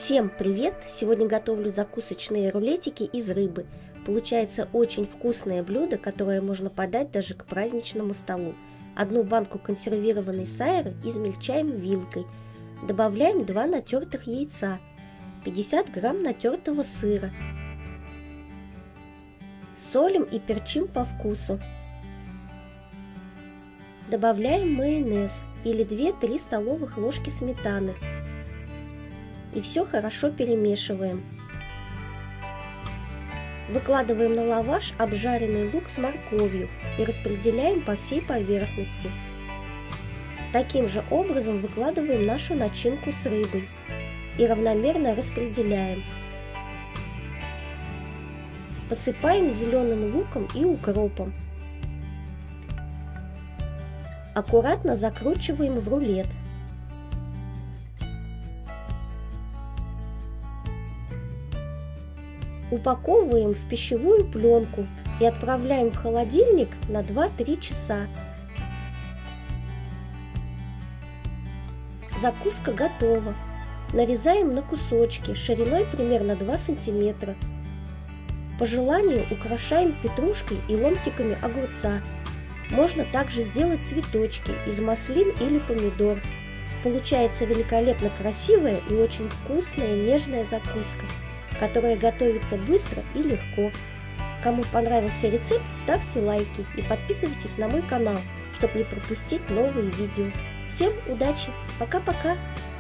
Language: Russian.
Всем привет! Сегодня готовлю закусочные рулетики из рыбы. Получается очень вкусное блюдо, которое можно подать даже к праздничному столу. Одну банку консервированной сайры измельчаем вилкой. Добавляем 2 натертых яйца, 50 грамм натертого сыра. Солим и перчим по вкусу. Добавляем майонез или 2-3 столовых ложки сметаны. И все хорошо перемешиваем. Выкладываем на лаваш обжаренный лук с морковью и распределяем по всей поверхности. Таким же образом выкладываем нашу начинку с рыбой и равномерно распределяем. Посыпаем зеленым луком и укропом. Аккуратно закручиваем в рулет. Упаковываем в пищевую пленку и отправляем в холодильник на 2-3 часа. Закуска готова. Нарезаем на кусочки шириной примерно 2 см. По желанию украшаем петрушкой и ломтиками огурца. Можно также сделать цветочки из маслин или помидор. Получается великолепно красивая и очень вкусная нежная закуска, которая готовится быстро и легко. Кому понравился рецепт, ставьте лайки и подписывайтесь на мой канал, чтобы не пропустить новые видео. Всем удачи! Пока-пока!